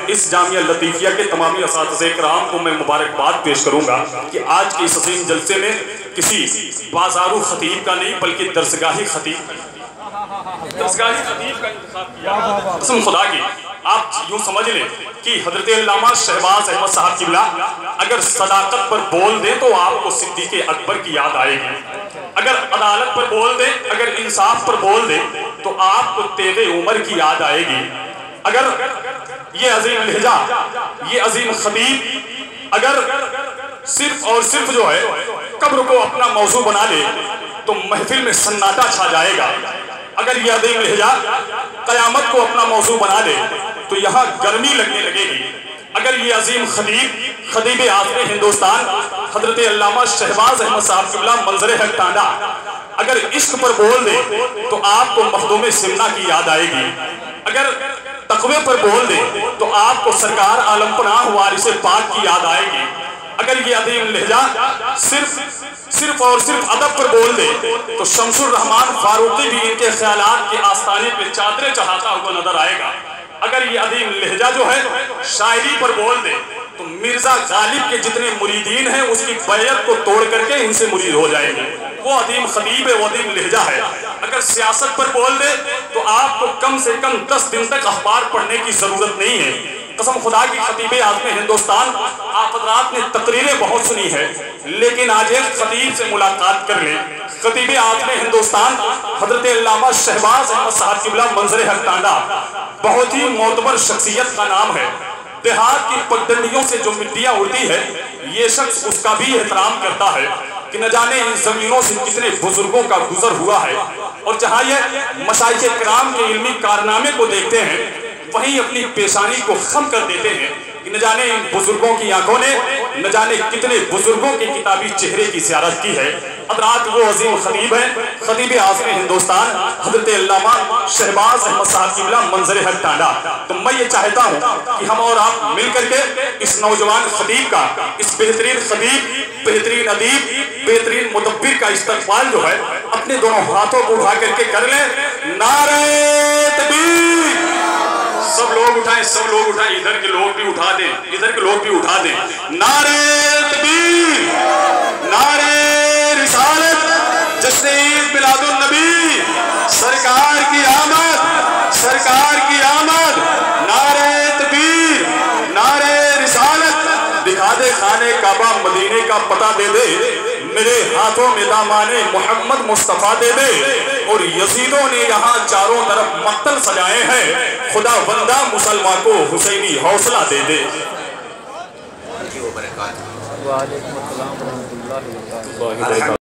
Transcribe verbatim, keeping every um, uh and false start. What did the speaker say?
اس جامعہ لطیفیہ کے تمامی اساتذہ کرام کو میں مبارکباد پیش کروں گا کہ آج کے اس عظیم جلسے میں کسی بازارو خطیب کا نہیں بلکہ درسگاہی خطیب درسگاہی خطیب کا انتخاب کیا قسم خدا کی آپ یوں سمجھ لیں کہ حضرت علامہ شہباز احمد صاحب قبلہ اگر صداقت پر بول دیں تو آپ کو صدیق اکبر کی یاد آئے گی، اگر عدالت پر بول دیں، اگر انصاف پر بول دیں تو آپ کو تیغ عمر کی یاد آئے گی، اگر یہ عظیم لہجہ، یہ عظیم خطیب اگر صرف اور صرف جو ہے قبر کو اپنا موضوع بنا لے تو محفل میں سناٹا چھا جائے گا، اگر یہ عظیم لہجہ قیامت کو اپنا موضوع بنا لے تو یہاں گرمی لگنے لگے گی، اگر یہ عظیم خطیب خطیب اعظم ہندوستان حضرت علامہ شہباز احمد صاحب قبلہ منظر حق ٹانڈا اگر عشق پر بول دے تو آپ کو مخدوم سمنا کی یاد آئے گی، اگر تقوی پر بول دے تو آپ کو سرکار عالم پناہ وارث پاک کی یاد آئے گی، اگر یہ عظیم لہجہ صرف صرف اور صرف ادب پر بول دے تو شمس الرحمن فاروقی بھی ان کے خیالات کے آستانے پہ چادریں چڑھاتا ہوا نظر آئے گا، اگر یہ عظیم لہجہ جو ہے شاعری پر بول دے تو مرزا غالب کے جتنے مریدین ہیں اس کی بیعت کو توڑ کر کے ان سے مرید ہو جائیں گے، وہ عظیم خطیب ہے، وہ عظیم لہجہ ہے، اگر سیاست پر بول دے تو آپ کو کم سے کم دس دن تک اخبار پڑھنے کی ضرورت نہیں ہے، قسم خدا کی خطیب اعظم ہندوستان آپ حضرات نے تقریریں بہت سنی ہے لیکن آج ایک خطیب سے ملاقات کر لیں، خطیب اعظم ہندوستان حضرت علامہ شہباز احمد صاحب قبلہ منظر حق ٹانڈا بہت ہی معتبر شخصیت کا نام ہے، دیہات کی پگڈنڈیوں سے جو مٹیاں اڑتی ہے یہ شخص اس کا بھی احترام کرتا ہے کہ نہ جانے ان زمینوں سے کتنے بزرگوں کا گزر ہوا ہے، اور جہاں یہ مشائخ کرام کے علمی کارنامے کو دیکھتے ہیں وہیں اپنی پیشانی کو خم کر دیتے ہیں کہ نہ جانے ان بزرگوں کی آنکھوں نے نہ جانے کتنے بزرگوں کے کتابی چہرے کی زیارت کی ہے، حضرات وہ عظیم خطیب ہیں خطیب اعظم ہندوستان حضرت علامہ شہباز احمد صاحب قبلہ منظر حق ٹانڈا۔ تو میں یہ چاہتا ہوں کہ ہم اور آپ مل کر کے اس نوجوان خطیب کا، اس بہترین خطیب، بہترین ادیب، بہترین مدبر کا استقبال جو ہے اپنے دونوں ہاتھوں کو اٹھا کر کے کر لیں، نعرہ تکبیر، سب لوگ اٹھائیں، سب لوگ اٹھائیں، ادھر کے لوگ بھی اٹھا دیں، ادھر کے لوگ بھی اٹھا دیں، نعرہ تکبیر، نعرہ رسالت، جشن عید میلاد النبی، سرکار کی آمد، سرکار کی آمد، نعرہ تکبیر، نعرہ رسالت، دکھا دے خانے کعبہ مدینے کا پتہ دے دے، میرے ہاتھوں میں دامان محمد مصطفیٰ دے دے، اور یزیدوں نے یہاں چاروں طرف مقتل سجائے ہیں، خدا بندہ مسلمان کو حسینی حوصلہ دے دے۔ وعلیکم السلام ورحمۃ اللہ وبرکاتہ۔